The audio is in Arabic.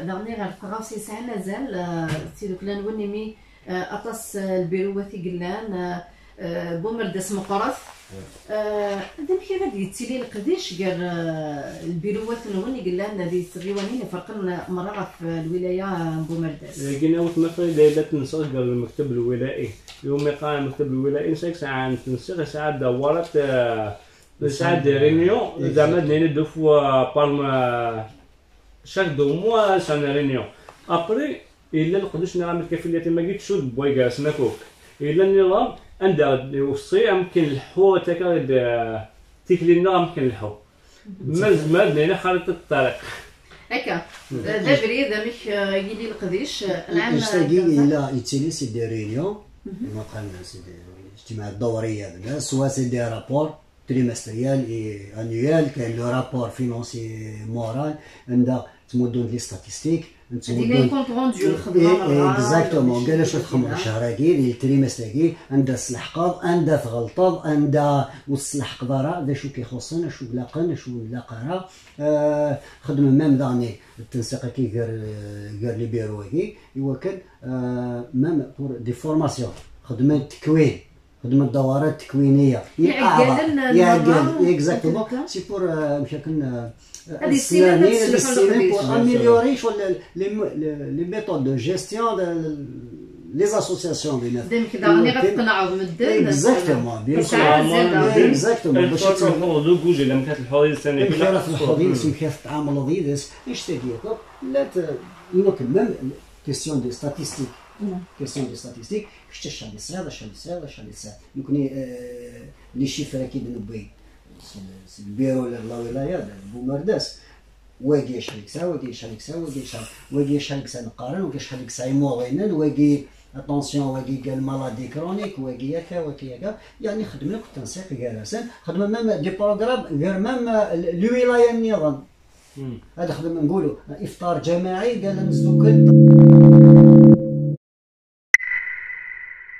داغني غير الفرنسي ساعه مازال سي دوك لا نونيمي اطاس البيرواتي قلان بومردس مقرث هذا كيف غادي يتسيلي القديش قال البيروات نوني قلان هذه الريوانين يفرقن مرة في الولايه بومردس لكن اوت مثلا لا تنسى قال المكتب الولائي يوم يقع المكتب الولائي ساعه تنسى ساعه دورت ساعه رينيون زعما ندو في بالم chaque 2 mois c'est une réunion. Après, il a le قداش نعمل كفيلات ما قلتش شو بويغا سماكوك. إلا النظام عندها يوصي يمكن الحو تاكا تيكلينا يمكن الحو. مازال لنا خريطة الطريق. هكا لا بريد مش يجي القديش نعم. يستاقي إلا يتسيلي سي دي ريونيون ما قال سي دي اجتماعات دورية الناس سوا سي دي رابور تريمستريال اي انويال كاين لو رابور فينونسي مورال عندها تمدون لي ستاتيستيك تمدون كونط روندو الخدمه اكزاكتومون قال واش تخدم شهركي لي تريمستركي عندها السلحقاض عندها تغلطاض عندها وتصلح قضاء ذا شو كيخصنا شو لاقن شو لاقرا خدم ميم داني التنسيق كي غير لي بيروكي يوكل ميم بور دي فورماسيون خدمه التكوين خدمة دورات تكوينية يعقل اكزاكتومون سي بور مشاكل السنانين بور اميليوري شغل لي ميثود دو جيستيون لي اسوسياسيون بيناتهم يمكن داغني غتقنعوا مدن اكزاكتومون بيان سور اكزاكتومون باش تروحوا لو كوجي لما كانت الحوضيه السنه كلها في الحوضيه كيف تعاملوا ضيدس ايش تدير لا يمكن ميم كيسيون دي ستاتيستيك كيسيون دي ستاتيستيك شتاش هادي الصغير اش هادي الصغير اش هادي الصغير يمكن لي شيفر اكيد نبي البيرو لا ولايه بومرداس واقي شحال كسا واقي شحال كسا واقي شحال كسا نقارن واقي شحال كسا يموغينن واقي اتونسيون واقي قال مالادي كرونيك واقي هكا واقي هكا يعني خدمنا في التنسيق جالسا خدمنا مام دي بروغرام غير مام الولايه النظام هذا خدمنا نقولوا افطار جماعي قال نزلوا كل